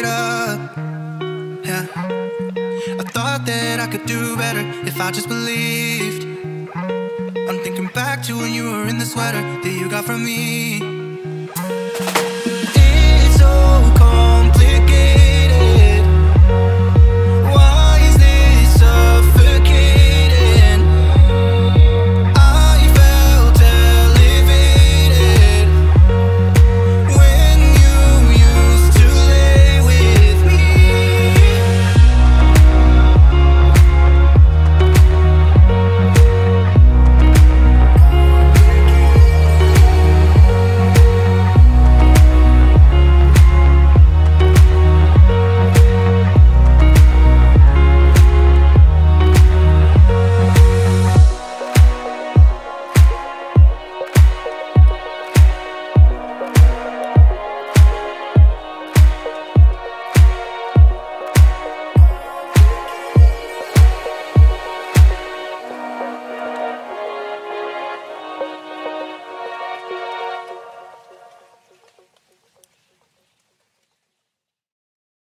it up. Yeah, I thought that I could do better if I just believed. I'm thinking back to when you were in the sweater that you got from me. It's so cold